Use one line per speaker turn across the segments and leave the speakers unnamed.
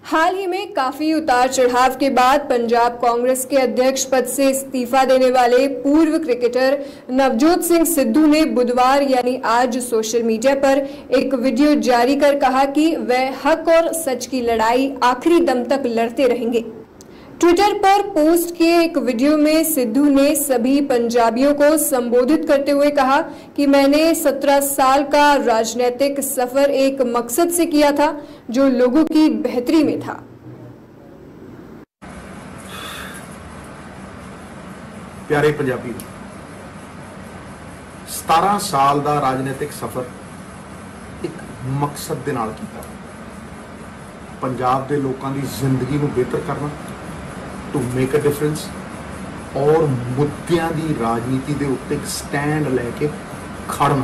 हाल ही में काफी उतार चढ़ाव के बाद पंजाब कांग्रेस के अध्यक्ष पद से इस्तीफा देने वाले पूर्व क्रिकेटर नवजोत सिंह सिद्धू ने बुधवार यानी आज सोशल मीडिया पर एक वीडियो जारी कर कहा कि वह हक और सच की लड़ाई आखिरी दम तक लड़ते रहेंगे। ट्विटर पर पोस्ट किए एक वीडियो में सिद्धू ने सभी पंजाबियों को संबोधित करते हुए कहा कि मैंने 17 साल का राजनीतिक सफर एक मकसद से किया था जो लोगों की बेहतरी में था।
प्यारे पंजाबी, 17 साल का राजनीतिक सफर एक मकसद दे नाल कीता, पंजाब दे लोकां दी जिंदगी नूं बेहतर करना, टू मेक अ डिफरेंस और मुद्दों की राजनीति के उत्ते एक स्टैंड लैके खड़ना।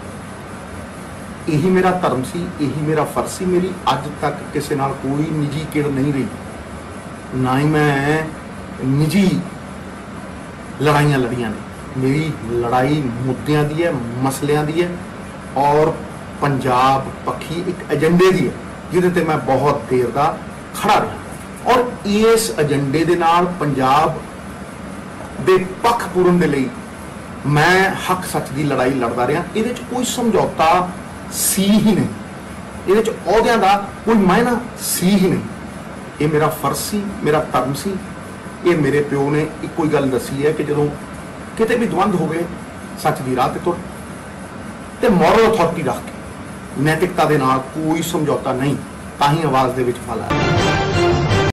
यही मेरा धर्म सी, यही मेरा फर्ज सी। मेरी अज तक किसी नाल कोई निजी किड़ नहीं रही, ना ही मैं निजी लड़ाइयां लड़ियां ने। मेरी लड़ाई मुद्दों की है, मसलियां की है और पंजाब पक्षी एक एजेंडे की है जिहदे ते मैं बहुत देर का खड़ा रहा और इस एजेंडे दे नाल पंजाब दे पक्ष पूरन दे लई मैं हक सच की लड़ाई लड़दा रहा। इहदे च कोई समझौता सी ही नहीं, इहदे च अहुदियां दा कोई मायना सी ही नहीं। ये मेरा फर्ज सी, मेरा धर्म सी। ये मेरे प्यो ने एक कोई गल दसी है कि जदों किते भी द्वंद होवे सच की राह ते तुर ते मॉरल अथॉरिटी रख के नैतिकता दे नाल कोई समझौता नहीं, तां ही आवाज़ दे विच फल आया।